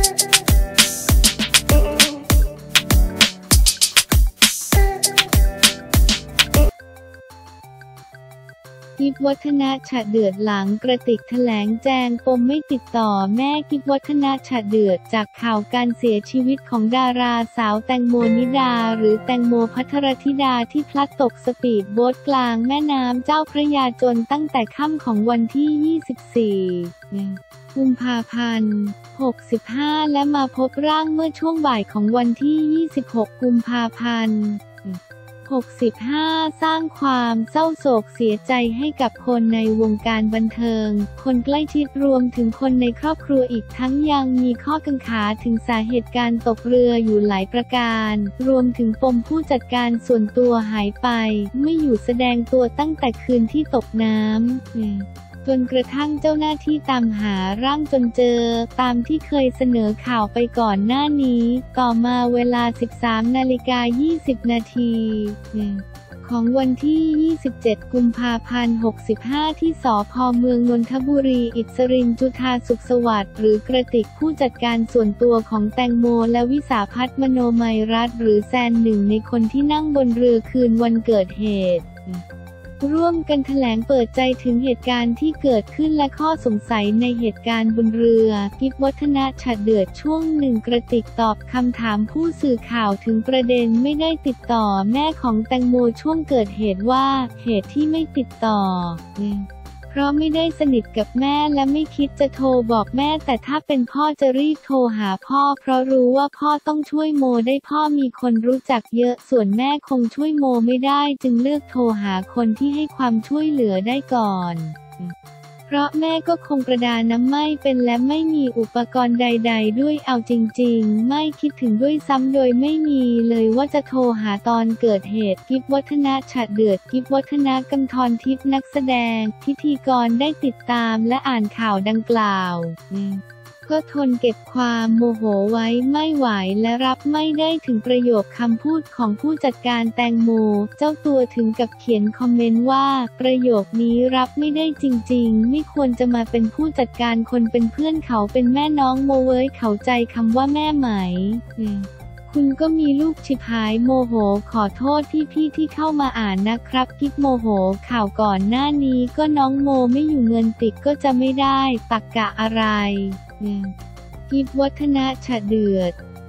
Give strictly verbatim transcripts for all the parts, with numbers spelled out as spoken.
กิฟวัฒนะฉะเดือดหลังกระติกแถลงแจงปมไม่ติดต่อแม่กิฟวัฒนะฉะเดือดจากข่าวการเสียชีวิตของดาราสาวแตงโมนิดาหรือแตงโมภัทรธิดาที่พลัดตกสปีดโบ๊ทกลางแม่น้ำเจ้าพระยาจนตั้งแต่ค่ำของวันที่ ยี่สิบสี่ กุมภาพันธ์ หกสิบห้า และมาพบร่างเมื่อช่วงบ่ายของวันที่ ยี่สิบหก กุมภาพันธ์หกสิบห้า สร้างความเศร้าโศกเสียใจให้กับคนในวงการบันเทิงคนใกล้ชิดรวมถึงคนในครอบครัวอีกทั้งยังมีข้อกังขาถึงสาเหตุการตกเรืออยู่หลายประการรวมถึงปมผู้จัดการส่วนตัวหายไปไม่อยู่แสดงตัวตั้งแต่คืนที่ตกน้ำจนกระทั่งเจ้าหน้าที่ตามหาร่างจนเจอตามที่เคยเสนอข่าวไปก่อนหน้านี้ต่อมาเวลา สิบสามนาฬิกายี่สิบนาทีของวันที่ ยี่สิบเจ็ด กุมภาพันธ์ หกสิบห้า ที่สภ.เมืองนนทบุรีอิสรินจุฑาสุขสวัสดิ์หรือกระติกผู้จัดการส่วนตัวของแตงโมและวิสาภัทร มโนมัยรัตน์หรือแซนหนึ่งในคนที่นั่งบนเรือคืนวันเกิดเหตุร่วมกันแถลงเปิดใจถึงเหตุการณ์ที่เกิดขึ้นและข้อสงสัยในเหตุการณ์บนเรือกิฟวัฒนะฉะเดือดช่วงหนึ่งกระติกตอบคำถามผู้สื่อข่าวถึงประเด็นไม่ได้ติดต่อแม่ของแตงโมช่วงเกิดเหตุว่าเหตุที่ไม่ติดต่อเพราะไม่ได้สนิทกับแม่และไม่คิดจะโทรบอกแม่แต่ถ้าเป็นพ่อจะรีบโทรหาพ่อเพราะรู้ว่าพ่อต้องช่วยโมได้พ่อมีคนรู้จักเยอะส่วนแม่คงช่วยโมไม่ได้จึงเลือกโทรหาคนที่ให้ความช่วยเหลือได้ก่อนเพราะแม่ก็คงประดาน้ำไม่เป็นและไม่มีอุปกรณ์ใดๆด้วยเอาจริงๆไม่คิดถึงด้วยซ้ำโดยไม่มีเลยว่าจะโทรหาตอนเกิดเหตุกิฟวัฒนะฉะเดือดกิฟวัฒนะกำธรทิพย์นักแสดงพิธีกรได้ติดตามและอ่านข่าวดังกล่าวก็ทนเก็บความโมโหไว้ไม่ไหวและรับไม่ได้ถึงประโยคคำพูดของผู้จัดการแตงโมเจ้าตัวถึงกับเขียนคอมเมนต์ว่าประโยคนี้รับไม่ได้จริงๆไม่ควรจะมาเป็นผู้จัดการคนเป็นเพื่อนเขาเป็นแม่น้องโมเว้ยเข้าใจคำว่าแม่ไหมคุณก็มีลูกชิบหายโมโหขอโทษพี่ๆที่เข้ามาอ่านนะครับกิ๊บโมโหข่าวก่อนหน้านี้ก็น้องโมไม่อยู่เงินติดก็จะไม่ได้ตักกะอะไรกิฟวัฒนะฉะเดือด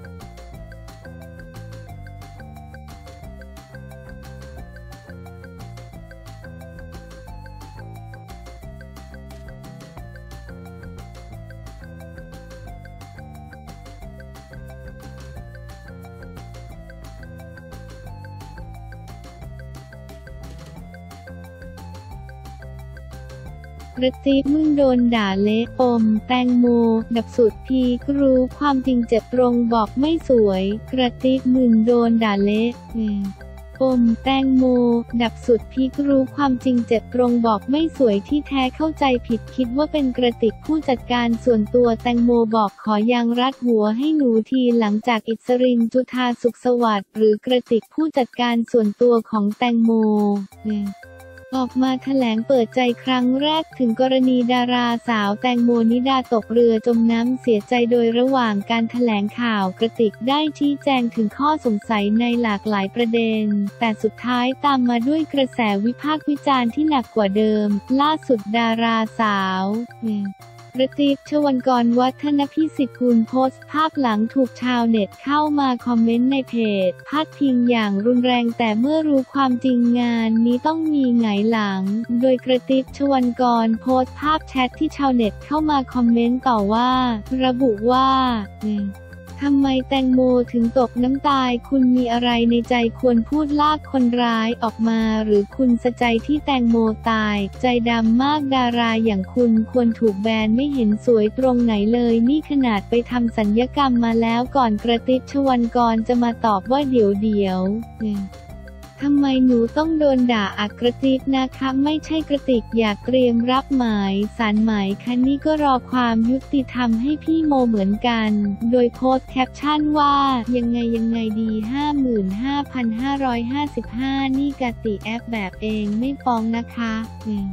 กระติ๊บมึงโดนด่าเละปมแตงโมดับสุดพีครู้ความจริงเจ็บตรงบอกไม่สวยกระติ๊บมึงโดนด่าเละปมแตงโมดับสุดพีครู้ความจริงเจ็บตรงบอกไม่สวยที่แท้เข้าใจผิดคิดว่าเป็นกระติกผู้จัดการส่วนตัวแตงโมบอกขอยางรัดหัวให้หนูทีหลังจากอิสรินจุฑาสุขสวัสดิ์หรือกระติกผู้จัดการส่วนตัวของแตงโมออกมาแถลงเปิดใจครั้งแรกถึงกรณีดาราสาวแตงโมนิดาตกเรือจมน้ำเสียใจโดยระหว่างการแถลงข่าวกระติกได้ชี้แจงถึงข้อสงสัยในหลากหลายประเด็นแต่สุดท้ายตามมาด้วยกระแสวิพากษ์วิจารณ์ที่หนักกว่าเดิมล่าสุดดาราสาวกระติก ชวรกร วัฒนพิสิทธิ์กุลโพสต์ภาพหลังถูกชาวเน็ตเข้ามาคอมเมนต์ในเพจพาดพิงอย่างรุนแรงแต่เมื่อรู้ความจริงงานนี้ต้องมีหงายหลังโดยกระติก ชวรกรโพสต์ภาพแชทที่ชาวเน็ตเข้ามาคอมเมนต์ต่อว่าระบุว่าทำไมแตงโมถึงตกน้ำตายคุณมีอะไรในใจควรพูดลากคนร้ายออกมาหรือคุณสะใจที่แตงโมตายใจดำมากดาราอย่างคุณควรถูกแบนไม่เห็นสวยตรงไหนเลยนี่ขนาดไปทำศัลยกรรมมาแล้วก่อนกระติก ชวรกรจะมาตอบว่าเดี๋ยวเดี๋ยวทำไมหนูต้องโดนด่าอักกระติกนะคะไม่ใช่กระติกอยากเตรียมรับหมายสารหมายคะนี่ก็รอความยุติธรรมให้พี่โมเหมือนกันโดยโพสต์แคปชั่นว่ายังไงยังไงดี ห้าหมื่นห้าพันห้าร้อยห้าสิบห้า นี่กติแอปแบบเองไม่ฟ้องนะคะ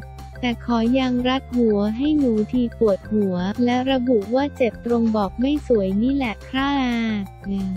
แต่ขอยังรัดหัวให้หนูทีปวดหัวและระบุว่าเจ็บตรงบอกไม่สวยนี่แหละครับ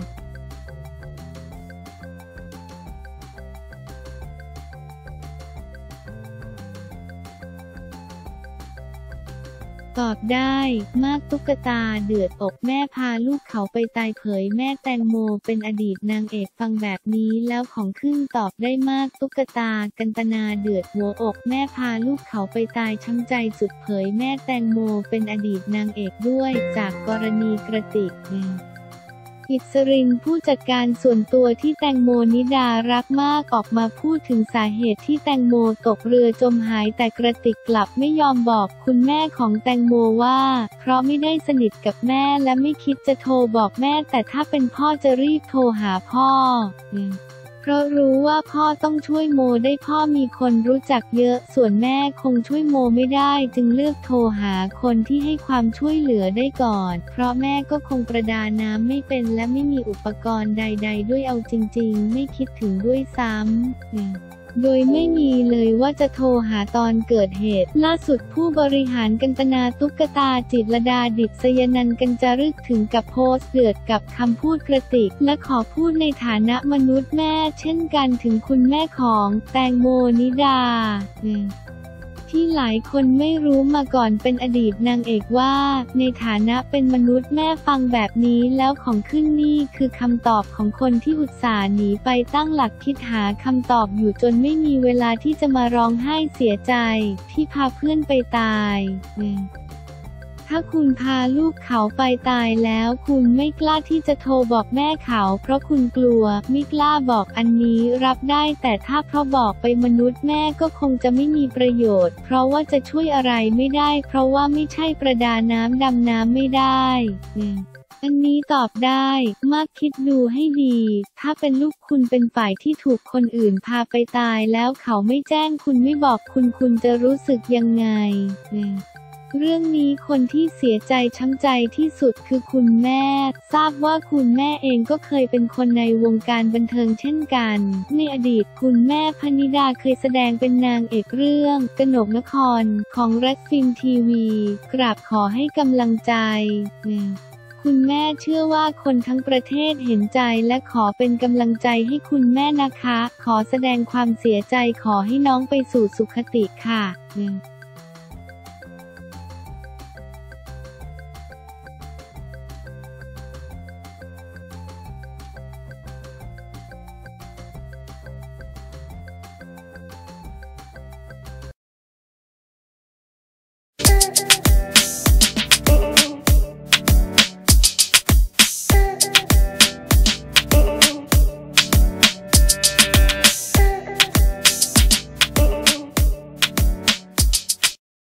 ตอบได้มากตุ๊กตาเดือดอกแม่พาลูกเขาไปตายเผยแม่แตงโมเป็นอดีตนางเอกฟังแบบนี้แล้วของขึ้นตอบได้มากตุ๊กตากันตนาเดือดหัวอกแม่พาลูกเขาไปตายช้ำใจสุดเผยแม่แตงโมเป็นอดีตนางเอกด้วยจากกรณีกระติกอิสรินผู้จัดการส่วนตัวที่แตงโมนิดารักมากออกมาพูดถึงสาเหตุที่แตงโมตกเรือจมหายแต่กระติกกลับไม่ยอมบอกคุณแม่ของแตงโมว่าเพราะไม่ได้สนิทกับแม่และไม่คิดจะโทรบอกแม่แต่ถ้าเป็นพ่อจะรีบโทรหาพ่อเพราะรู้ว่าพ่อต้องช่วยโมได้พ่อมีคนรู้จักเยอะส่วนแม่คงช่วยโมไม่ได้จึงเลือกโทรหาคนที่ให้ความช่วยเหลือได้ก่อนเพราะแม่ก็คงประดาน้ำไม่เป็นและไม่มีอุปกรณ์ใดๆด้วยเอาจริงๆไม่คิดถึงด้วยซ้ำโดยไม่มีเลยว่าจะโทรหาตอนเกิดเหตุล่าสุดผู้บริหารกันตนาตุ๊กตาจิตรลดาดิษยนันท์กันจารึกถึงกับโพสต์เดือดกับคำพูดกระติกและขอพูดในฐานะมนุษย์แม่เช่นกันถึงคุณแม่ของแตงโมนิดาที่หลายคนไม่รู้มาก่อนเป็นอดีตนางเอกว่าในฐานะเป็นมนุษย์แม่ฟังแบบนี้แล้วของขึ้นนี่คือคำตอบของคนที่อุตส่าห์หนีไปตั้งหลักคิดหาคำตอบอยู่จนไม่มีเวลาที่จะมาร้องไห้เสียใจที่พาเพื่อนไปตายถ้าคุณพาลูกเขาไปตายแล้วคุณไม่กล้าที่จะโทรบอกแม่เขาเพราะคุณกลัวไม่กล้าบอกอันนี้รับได้แต่ถ้าเพราะบอกไปมนุษย์แม่ก็คงจะไม่มีประโยชน์เพราะว่าจะช่วยอะไรไม่ได้เพราะว่าไม่ใช่ประดาน้ำดำน้ำไม่ได้อันนี้ตอบได้มากคิดดูให้ดีถ้าเป็นลูกคุณเป็นฝ่ายที่ถูกคนอื่นพาไปตายแล้วเขาไม่แจ้งคุณไม่บอกคุณคุณจะรู้สึกยังไงเรื่องนี้คนที่เสียใจช้ำใจที่สุดคือคุณแม่ทราบว่าคุณแม่เองก็เคยเป็นคนในวงการบันเทิงเช่นกันในอดีตคุณแม่พนิดาเคยแสดงเป็นนางเอกเรื่องกนกนครของรัฐฟิล์มทีวีกราบขอให้กำลังใจคุณแม่เชื่อว่าคนทั้งประเทศเห็นใจและขอเป็นกำลังใจให้คุณแม่นะคะขอแสดงความเสียใจขอให้น้องไปสู่สุคติค่ะ